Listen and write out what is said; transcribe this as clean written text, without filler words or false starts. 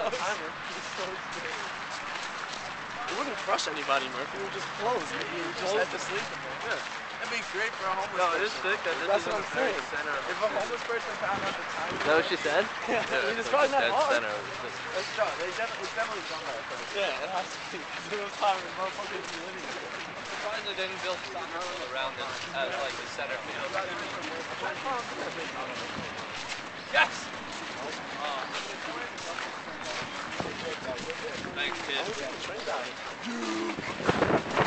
timer. It wouldn't crush anybody, Murphy. It would just close. You just had to sleep in there. Yeah. That'd be great for a homeless person. No, it is sick. That's what I'm saying. If a homeless person found out the time. Is that what she said? Yeah, I mean, it's probably not hard. Center. Let's try. It's definitely done that first. Yeah, it has to be. Because it was time when motherfuckers be living here. Surprised they didn't build something around it as like the center field. Yes! Thanks, kid.